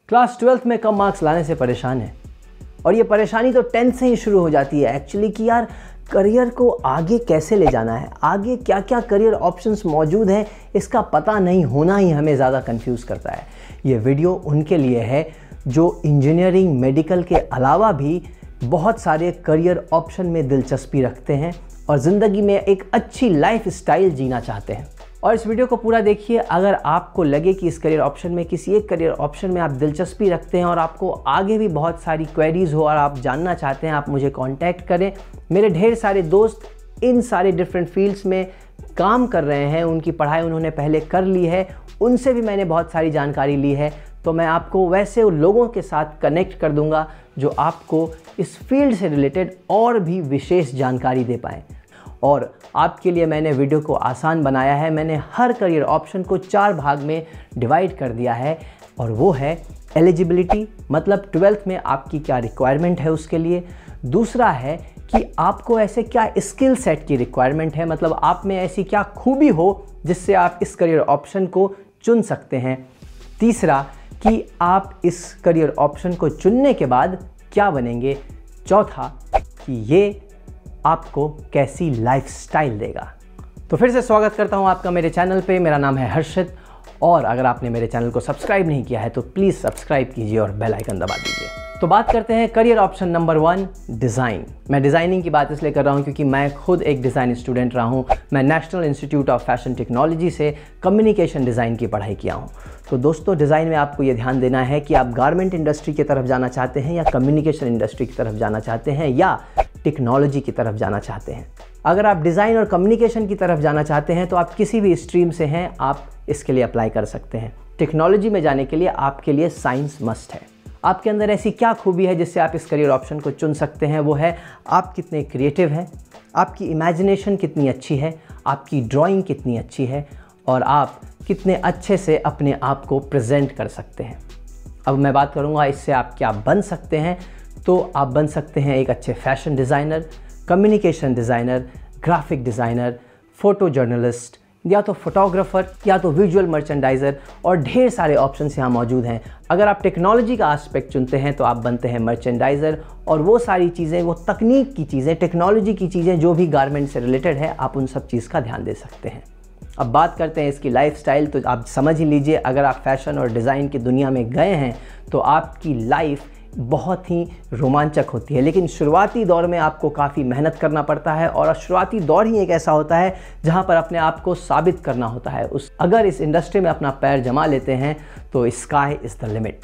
Class 12th में कम marks लाने से परेशान है, और ये परेशानी तो 10th से ही शुरू हो जाती है एक्चुअली कि यार करियर को आगे कैसे ले जाना है, आगे क्या क्या करियर ऑप्शंस मौजूद हैं, इसका पता नहीं होना ही हमें ज़्यादा कंफ्यूज करता है। ये वीडियो उनके लिए है जो इंजीनियरिंग, मेडिकल के अलावा भी बहुत सारे करियर ऑप्शन में दिलचस्पी रखते हैं और ज़िंदगी में एक अच्छी लाइफ स्टाइल जीना चाहते हैं। और इस वीडियो को पूरा देखिए। अगर आपको लगे कि इस करियर ऑप्शन में, किसी एक करियर ऑप्शन में आप दिलचस्पी रखते हैं और आपको आगे भी बहुत सारी क्वेरीज हो और आप जानना चाहते हैं, आप मुझे कांटेक्ट करें। मेरे ढेर सारे दोस्त इन सारे डिफरेंट फील्ड्स में काम कर रहे हैं, उनकी पढ़ाई उन्होंने पहले कर ली है, उनसे भी मैंने बहुत सारी जानकारी ली है। तो मैं आपको वैसे उन लोगों के साथ कनेक्ट कर दूंगा जो आपको इस फील्ड से रिलेटेड और भी विशेष जानकारी दे पाएँ। और आपके लिए मैंने वीडियो को आसान बनाया है। मैंने हर करियर ऑप्शन को 4 भाग में डिवाइड कर दिया है, और वो है एलिजिबिलिटी, मतलब 12th में आपकी क्या रिक्वायरमेंट है उसके लिए। दूसरा है कि आपको ऐसे क्या स्किल सेट की रिक्वायरमेंट है, मतलब आप में ऐसी क्या खूबी हो जिससे आप इस करियर ऑप्शन को चुन सकते हैं। तीसरा कि आप इस करियर ऑप्शन को चुनने के बाद क्या बनेंगे। चौथा कि ये आपको कैसी लाइफस्टाइल देगा। तो फिर से स्वागत करता हूं आपका मेरे चैनल पे। मेरा नाम है हर्षित, और अगर आपने मेरे चैनल को सब्सक्राइब नहीं किया है तो प्लीज़ सब्सक्राइब कीजिए और बेल आइकन दबा दीजिए। तो बात करते हैं करियर ऑप्शन नंबर 1, डिज़ाइन। मैं डिज़ाइनिंग की बात इसलिए कर रहा हूं क्योंकि मैं खुद एक डिज़ाइन स्टूडेंट रहा हूं। मैं national institute of fashion technology से कम्युनिकेशन डिज़ाइन की पढ़ाई किया हूं। तो दोस्तों, डिज़ाइन में आपको ये ध्यान देना है कि आप गारमेंट इंडस्ट्री की तरफ जाना चाहते हैं, या कम्युनिकेशन इंडस्ट्री की तरफ जाना चाहते हैं, या टेक्नोलॉजी की तरफ जाना चाहते हैं। अगर आप डिज़ाइन और कम्युनिकेशन की तरफ जाना चाहते हैं तो आप किसी भी स्ट्रीम से हैं, आप इसके लिए अप्लाई कर सकते हैं। टेक्नोलॉजी में जाने के लिए आपके लिए साइंस मस्ट है। आपके अंदर ऐसी क्या खूबी है जिससे आप इस करियर ऑप्शन को चुन सकते हैं, वो है आप कितने क्रिएटिव हैं, आपकी इमेजिनेशन कितनी अच्छी है, आपकी ड्राइंग कितनी अच्छी है, और आप कितने अच्छे से अपने आप को प्रेजेंट कर सकते हैं। अब मैं बात करूँगा इससे आप क्या बन सकते हैं। तो आप बन सकते हैं एक अच्छे fashion designer, communication designer, graphic designer, photo journalist, या तो फोटोग्राफर, या तो विजुअल मर्चेंडाइज़र, और ढेर सारे ऑप्शंस यहाँ मौजूद हैं। अगर आप टेक्नोलॉजी का एस्पेक्ट चुनते हैं तो आप बनते हैं मर्चेंडाइज़र, और वो सारी चीज़ें, वो तकनीक की चीज़ें, टेक्नोलॉजी की चीज़ें जो भी गारमेंट से रिलेटेड है, आप उन सब चीज़ का ध्यान दे सकते हैं। अब बात करते हैं इसकी लाइफस्टाइल। तो आप समझ ही लीजिए, अगर आप फैशन और डिज़ाइन की दुनिया में गए हैं तो आपकी लाइफ बहुत ही रोमांचक होती है, लेकिन शुरुआती दौर में आपको काफ़ी मेहनत करना पड़ता है, और शुरुआती दौर ही एक ऐसा होता है जहां पर अपने आप को साबित करना होता है। अगर इस इंडस्ट्री में अपना पैर जमा लेते हैं तो sky is the limit.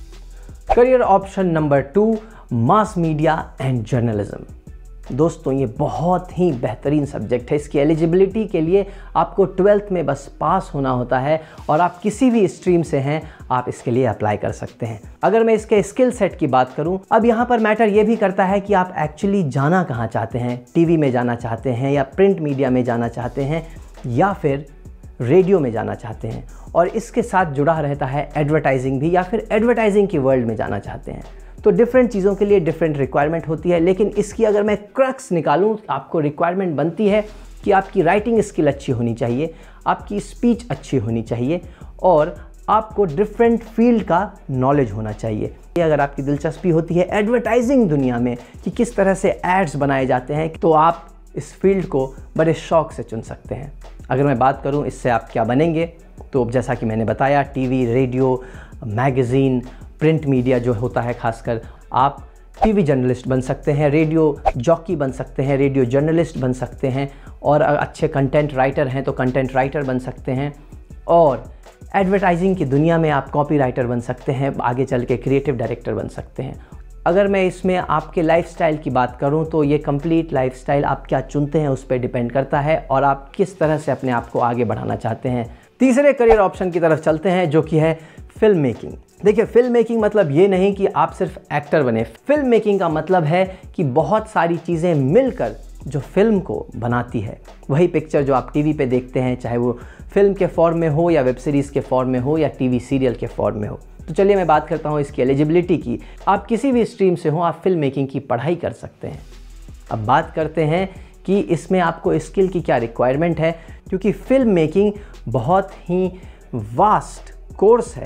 Career option number 2, mass media and journalism. दोस्तों, ये बहुत ही बेहतरीन सब्जेक्ट है। इसकी एलिजिबिलिटी के लिए आपको 12th में बस पास होना होता है, और आप किसी भी स्ट्रीम से हैं, आप इसके लिए अप्लाई कर सकते हैं। अगर मैं इसके स्किल सेट की बात करूं, अब यहाँ पर मैटर ये भी करता है कि आप एक्चुअली जाना कहाँ चाहते हैं। टीवी में जाना चाहते हैं, या प्रिंट मीडिया में जाना चाहते हैं, या फिर रेडियो में जाना चाहते हैं, और इसके साथ जुड़ा रहता है एडवर्टाइजिंग भी, या फिर एडवर्टाइजिंग की वर्ल्ड में जाना चाहते हैं। तो डिफरेंट चीज़ों के लिए डिफरेंट रिक्वायरमेंट होती है, लेकिन इसकी अगर मैं क्रक्स निकालूं, आपको रिक्वायरमेंट बनती है कि आपकी राइटिंग स्किल अच्छी होनी चाहिए, आपकी स्पीच अच्छी होनी चाहिए, और आपको डिफरेंट फील्ड का नॉलेज होना चाहिए। अगर आपकी दिलचस्पी होती है एडवर्टाइजिंग दुनिया में कि किस तरह से एड्स बनाए जाते हैं, तो आप इस फील्ड को बड़े शौक से चुन सकते हैं। अगर मैं बात करूं इससे आप क्या बनेंगे, तो जैसा कि मैंने बताया, TV, radio, magazine, print media जो होता है खासकर, आप टीवी जर्नलिस्ट बन सकते हैं, रेडियो जॉकी बन सकते हैं, रेडियो जर्नलिस्ट बन सकते हैं, और अच्छे कंटेंट राइटर हैं तो कंटेंट राइटर बन सकते हैं, और एडवर्टाइजिंग की दुनिया में आप कॉपी राइटर बन सकते हैं, आगे चल के क्रिएटिव डायरेक्टर बन सकते हैं। अगर मैं इसमें आपके लाइफस्टाइल की बात करूं तो ये कंप्लीट लाइफस्टाइल आप क्या चुनते हैं उस पर डिपेंड करता है, और आप किस तरह से अपने आप को आगे बढ़ाना चाहते हैं। तीसरे करियर ऑप्शन की तरफ चलते हैं, जो कि है फिल्म मेकिंग। देखिए, फिल्म मेकिंग मतलब ये नहीं कि आप सिर्फ एक्टर बने। फिल्म मेकिंग का मतलब है कि बहुत सारी चीज़ें मिलकर जो फिल्म को बनाती है, वही पिक्चर जो आप टीवी पे देखते हैं, चाहे वो फिल्म के फॉर्म में हो, या वेब सीरीज़ के फॉर्म में हो, या टीवी सीरियल के फॉर्म में हो। तो चलिए मैं बात करता हूँ इसकी एलिजिबिलिटी की। आप किसी भी स्ट्रीम से हो, आप फिल्म मेकिंग की पढ़ाई कर सकते हैं। अब बात करते हैं कि इसमें आपको स्किल की क्या रिक्वायरमेंट है, क्योंकि फिल्म मेकिंग बहुत ही वास्ट कोर्स है,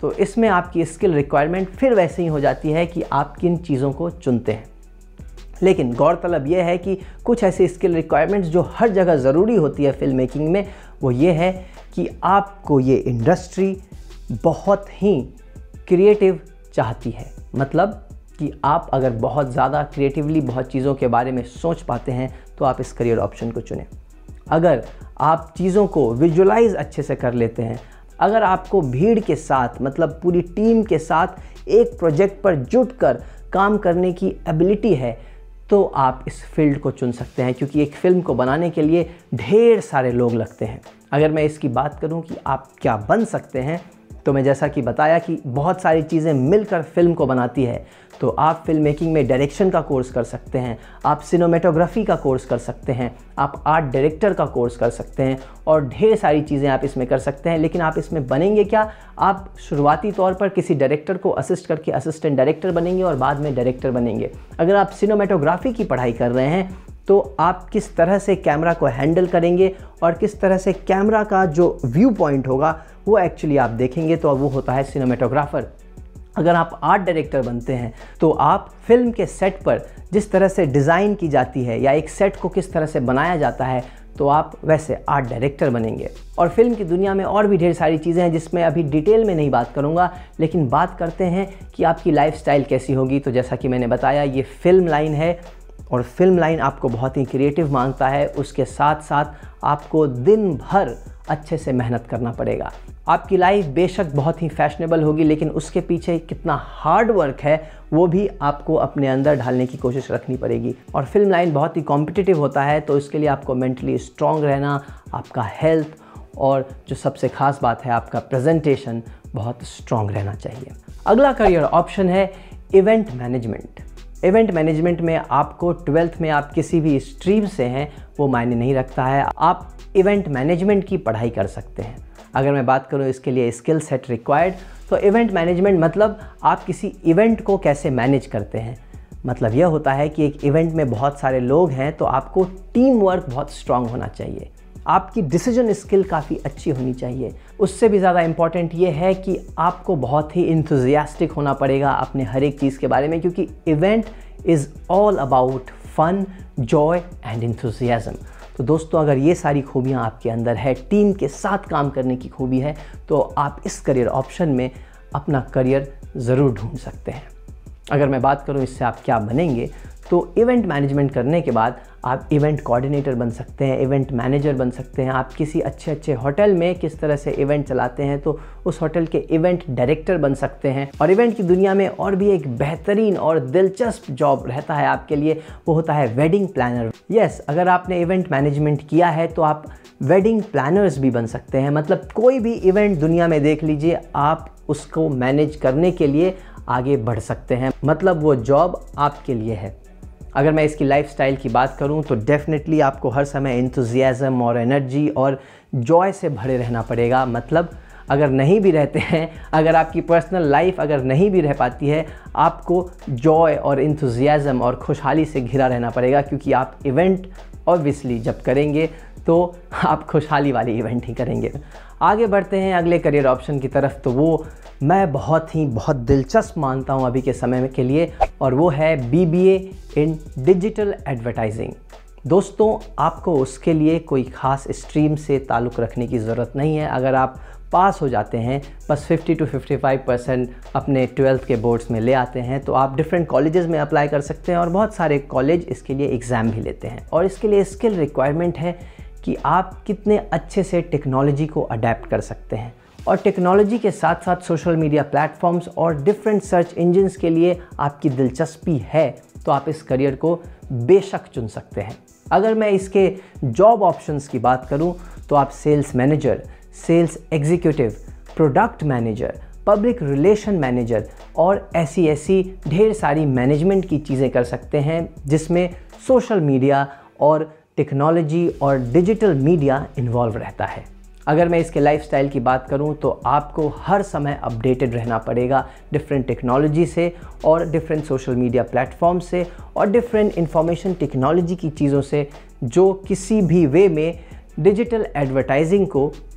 तो इसमें आपकी स्किल रिक्वायरमेंट फिर वैसे ही हो जाती है कि आप किन चीज़ों को चुनते हैं। लेकिन गौरतलब यह है कि कुछ ऐसी स्किल रिक्वायरमेंट्स जो हर जगह ज़रूरी होती है फिल्म मेकिंग में, वो ये है कि आपको ये इंडस्ट्री बहुत ही क्रिएटिव चाहती है। मतलब कि आप अगर बहुत ज़्यादा क्रिएटिवली बहुत चीज़ों के बारे में सोच पाते हैं तो आप इस करियर ऑप्शन को चुनें। अगर आप चीज़ों को विजुलाइज अच्छे से कर लेते हैं, अगर आपको भीड़ के साथ मतलब पूरी टीम के साथ एक प्रोजेक्ट पर जुटकर काम करने की एबिलिटी है, तो आप इस फील्ड को चुन सकते हैं, क्योंकि एक फ़िल्म को बनाने के लिए ढेर सारे लोग लगते हैं। अगर मैं इसकी बात करूं कि आप क्या बन सकते हैं, तो मैं जैसा कि बताया कि बहुत सारी चीज़ें मिलकर फिल्म को बनाती है। तो आप फिल्म मेकिंग में डायरेक्शन का कोर्स कर सकते हैं, आप सिनेमेटोग्राफी का कोर्स कर सकते हैं, आप आर्ट डायरेक्टर का कोर्स कर सकते हैं और ढेर सारी चीज़ें आप इसमें कर सकते हैं। लेकिन आप इसमें बनेंगे क्या? आप शुरुआती तौर पर किसी डायरेक्टर को असिस्ट करके असिस्टेंट डायरेक्टर बनेंगे और बाद में डायरेक्टर बनेंगे। अगर आप सिनेमेटोग्राफी की पढ़ाई कर रहे हैं तो आप किस तरह से कैमरा को हैंडल करेंगे और किस तरह से कैमरा का जो व्यू पॉइंट होगा वो एक्चुअली आप देखेंगे, तो वो होता है सिनेमेटोग्राफर। अगर आप आर्ट डायरेक्टर बनते हैं तो आप फिल्म के सेट पर जिस तरह से डिज़ाइन की जाती है या एक सेट को किस तरह से बनाया जाता है, तो आप वैसे आर्ट डायरेक्टर बनेंगे। और फिल्म की दुनिया में और भी ढेर सारी चीज़ें हैं जिसमें अभी डिटेल में नहीं बात करूंगा, लेकिन बात करते हैं कि आपकी लाइफस्टाइल कैसी होगी। तो जैसा कि मैंने बताया, ये फिल्म लाइन है और फिल्म लाइन आपको बहुत ही क्रिएटिव मांगता है। उसके साथ साथ आपको दिन भर अच्छे से मेहनत करना पड़ेगा। आपकी लाइफ बेशक बहुत ही फैशनेबल होगी, लेकिन उसके पीछे कितना हार्ड वर्क है वो भी आपको अपने अंदर ढालने की कोशिश रखनी पड़ेगी। और फिल्म लाइन बहुत ही कॉम्पिटिटिव होता है, तो इसके लिए आपको मेंटली स्ट्रॉन्ग रहना, आपका हेल्थ और जो सबसे खास बात है आपका प्रेजेंटेशन बहुत स्ट्रॉन्ग रहना चाहिए। अगला करियर ऑप्शन है इवेंट मैनेजमेंट। इवेंट मैनेजमेंट में आपको 12th में आप किसी भी स्ट्रीम से हैं वो मायने नहीं रखता है, आप इवेंट मैनेजमेंट की पढ़ाई कर सकते हैं। अगर मैं बात करूं इसके लिए स्किल सेट रिक्वायर्ड, तो इवेंट मैनेजमेंट मतलब आप किसी इवेंट को कैसे मैनेज करते हैं। मतलब यह होता है कि एक इवेंट में बहुत सारे लोग हैं तो आपको टीम वर्क बहुत स्ट्रांग होना चाहिए, आपकी डिसीजन स्किल काफ़ी अच्छी होनी चाहिए। उससे भी ज़्यादा इम्पॉर्टेंट ये है कि आपको बहुत ही इंथुजियास्टिक होना पड़ेगा अपने हर एक चीज़ के बारे में, क्योंकि event is all about fun, joy and enthusiasm. तो दोस्तों, अगर ये सारी खूबियाँ आपके अंदर है, टीम के साथ काम करने की खूबी है, तो आप इस करियर ऑप्शन में अपना करियर ज़रूर ढूंढ सकते हैं। अगर मैं बात करूं इससे आप क्या बनेंगे, तो इवेंट मैनेजमेंट करने के बाद आप इवेंट कोऑर्डिनेटर बन सकते हैं, इवेंट मैनेजर बन सकते हैं। आप किसी अच्छे होटल में किस तरह से इवेंट चलाते हैं तो उस होटल के इवेंट डायरेक्टर बन सकते हैं। और इवेंट की दुनिया में और भी एक बेहतरीन और दिलचस्प जॉब रहता है आपके लिए, वो होता है वेडिंग प्लानर। यस, अगर आपने इवेंट मैनेजमेंट किया है तो आप वेडिंग प्लानर्स भी बन सकते हैं। मतलब कोई भी इवेंट दुनिया में देख लीजिए, आप उसको मैनेज करने के लिए आगे बढ़ सकते हैं। मतलब वो जॉब आपके लिए है। अगर मैं इसकी लाइफस्टाइल की बात करूं तो डेफिनेटली आपको हर समय एंथुजियाज्म और एनर्जी और जॉय से भरे रहना पड़ेगा। मतलब अगर नहीं भी रहते हैं, अगर आपकी पर्सनल लाइफ अगर नहीं भी रह पाती है, आपको जॉय और एंथुजियाज्म और खुशहाली से घिरा रहना पड़ेगा, क्योंकि आप इवेंट ऑब्वियसली जब करेंगे तो आप खुशहाली वाली इवेंट ही करेंगे। आगे बढ़ते हैं अगले करियर ऑप्शन की तरफ, तो वो मैं बहुत दिलचस्प मानता हूं अभी के समय के लिए, और वो है BBA इन डिजिटल एडवर्टाइजिंग। दोस्तों, आपको उसके लिए कोई ख़ास स्ट्रीम से ताल्लुक़ रखने की ज़रूरत नहीं है। अगर आप पास हो जाते हैं, बस 50 to 55% अपने 12th के बोर्ड्स में ले आते हैं, तो आप डिफरेंट कॉलेजेस में अप्लाई कर सकते हैं और बहुत सारे कॉलेज इसके लिए एग्ज़ाम भी लेते हैं। और इसके लिए स्किल रिक्वायरमेंट है कि आप कितने अच्छे से टेक्नोलॉजी को अडेप्ट कर सकते हैं। और टेक्नोलॉजी के साथ साथ सोशल मीडिया प्लेटफॉर्म्स और डिफरेंट सर्च इंजन्स के लिए आपकी दिलचस्पी है तो आप इस करियर को बेशक चुन सकते हैं। अगर मैं इसके जॉब ऑप्शंस की बात करूं तो आप sales manager, sales executive, product manager, public relation manager और ऐसी ढेर सारी मैनेजमेंट की चीज़ें कर सकते हैं जिसमें सोशल मीडिया और टेक्नोलॉजी और डिजिटल मीडिया इन्वॉल्व रहता है। अगर मैं इसके लाइफस्टाइल की बात करूं तो आपको हर समय अपडेटेड रहना पड़ेगा डिफरेंट टेक्नोलॉजी से और डिफरेंट सोशल मीडिया प्लेटफॉर्म से और डिफरेंट इंफॉर्मेशन टेक्नोलॉजी की चीज़ों से, जो किसी भी वे में डिजिटल एडवर्टाइजिंग को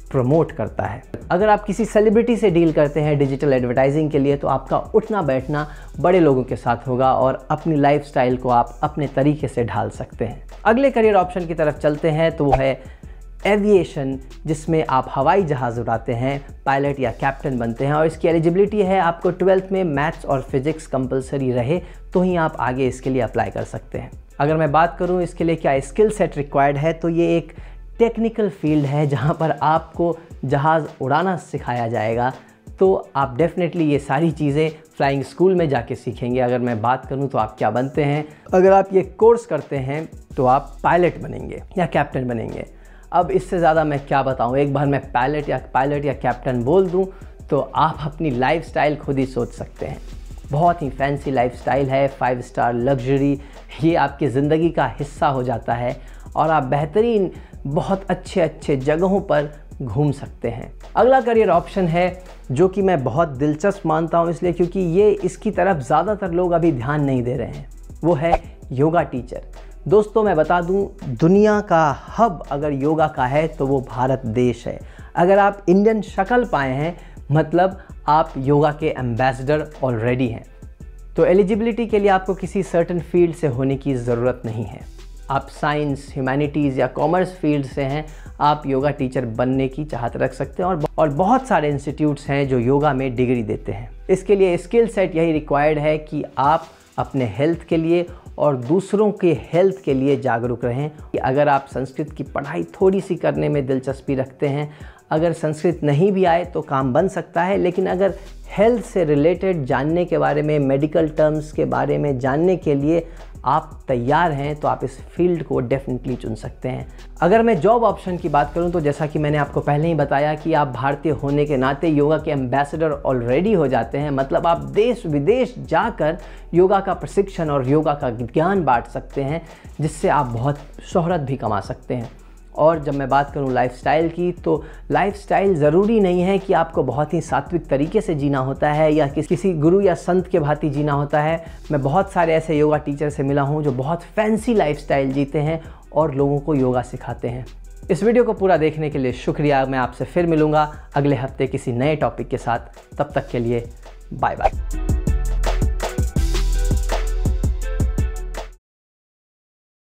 प्रमोट करता है। अगर आप किसी सेलिब्रिटी से डील करते हैं डिजिटल एडवर्टाइजिंग के लिए, तो आपका उठना बैठना बड़े लोगों के साथ होगा और अपनी लाइफस्टाइल को आप अपने तरीके से ढाल सकते हैं। अगले करियर ऑप्शन की तरफ चलते हैं तो वो है एविएशन, जिसमें आप हवाई जहाज़ उड़ाते हैं, पायलट या कैप्टन बनते हैं। और इसकी एलिजिबिलिटी है आपको 12th में मैथ्स और फिजिक्स कंपलसरी रहे तो ही आप आगे इसके लिए अप्लाई कर सकते हैं। अगर मैं बात करूं इसके लिए क्या स्किल सेट रिक्वायर्ड है, तो ये एक टेक्निकल फील्ड है जहां पर आपको जहाज़ उड़ाना सिखाया जाएगा। तो आप डेफिनेटली ये सारी चीज़ें फ्लाइंग स्कूल में जाके सीखेंगे। अगर मैं बात करूं तो आप क्या बनते हैं, अगर आप ये कोर्स करते हैं तो आप पायलट बनेंगे या कैप्टन बनेंगे। अब इससे ज़्यादा मैं क्या बताऊं, एक बार मैं पायलट या कैप्टन बोल दूं तो आप अपनी लाइफस्टाइल खुद ही सोच सकते हैं। बहुत ही फैंसी लाइफस्टाइल है, 5 स्टार लग्जरी, ये आपकी ज़िंदगी का हिस्सा हो जाता है और आप बेहतरीन बहुत अच्छे जगहों पर घूम सकते हैं। अगला करियर ऑप्शन है जो कि मैं बहुत दिलचस्प मानता हूँ, इसलिए क्योंकि ये इसकी तरफ ज़्यादातर लोग अभी ध्यान नहीं दे रहे हैं, वो है योगा टीचर। दोस्तों मैं बता दूं, दुनिया का हब अगर योगा का है तो वो भारत देश है। अगर आप इंडियन शक्ल पाए हैं मतलब आप योगा के एम्बेसडर ऑलरेडी हैं। तो एलिजिबिलिटी के लिए आपको किसी सर्टेन फील्ड से होने की ज़रूरत नहीं है। आप साइंस, ह्यूमैनिटीज़ या कॉमर्स फील्ड से हैं, आप योगा टीचर बनने की चाहत रख सकते हैं। और बहुत सारे इंस्टीट्यूट्स हैं जो योगा में डिग्री देते हैं। इसके लिए स्किल सेट यही रिक्वायर्ड है कि आप अपने हेल्थ के लिए और दूसरों के हेल्थ के लिए जागरूक रहें। अगर आप संस्कृत की पढ़ाई थोड़ी सी करने में दिलचस्पी रखते हैं, अगर संस्कृत नहीं भी आए तो काम बन सकता है, लेकिन अगर हेल्थ से रिलेटेड जानने के बारे में, मेडिकल टर्म्स के बारे में जानने के लिए आप तैयार हैं तो आप इस फील्ड को डेफिनेटली चुन सकते हैं। अगर मैं जॉब ऑप्शन की बात करूं तो जैसा कि मैंने आपको पहले ही बताया कि आप भारतीय होने के नाते योगा के एम्बेसडर ऑलरेडी हो जाते हैं। मतलब आप देश विदेश जाकर योगा का प्रशिक्षण और योगा का ज्ञान बांट सकते हैं, जिससे आप बहुत शोहरत भी कमा सकते हैं। और जब मैं बात करूं लाइफस्टाइल की, तो लाइफस्टाइल ज़रूरी नहीं है कि आपको बहुत ही सात्विक तरीके से जीना होता है या किसी गुरु या संत के भांति जीना होता है। मैं बहुत सारे ऐसे योगा टीचर से मिला हूं जो बहुत फैंसी लाइफस्टाइल जीते हैं और लोगों को योगा सिखाते हैं। इस वीडियो को पूरा देखने के लिए शुक्रिया। मैं आपसे फिर मिलूँगा अगले हफ्ते किसी नए टॉपिक के साथ। तब तक के लिए बाय बाय।